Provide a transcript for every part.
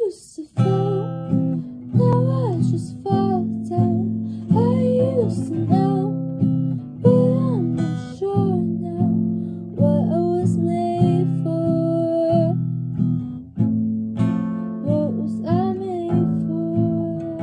used to fall, now I just fall down. I used to know, but I'm not sure now what I was made for. What was I made for?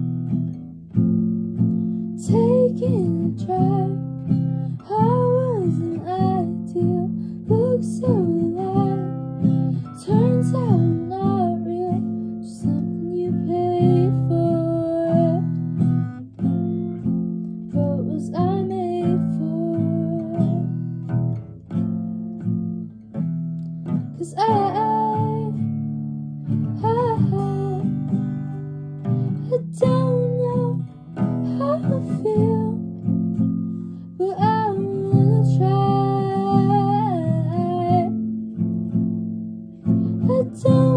Taking a drive, I wasn't ideal, looked so alive. Turns out I'm not real, just something you paid for. What was I made for? 'Cause I don't know how I feel, but I wanna try. I don't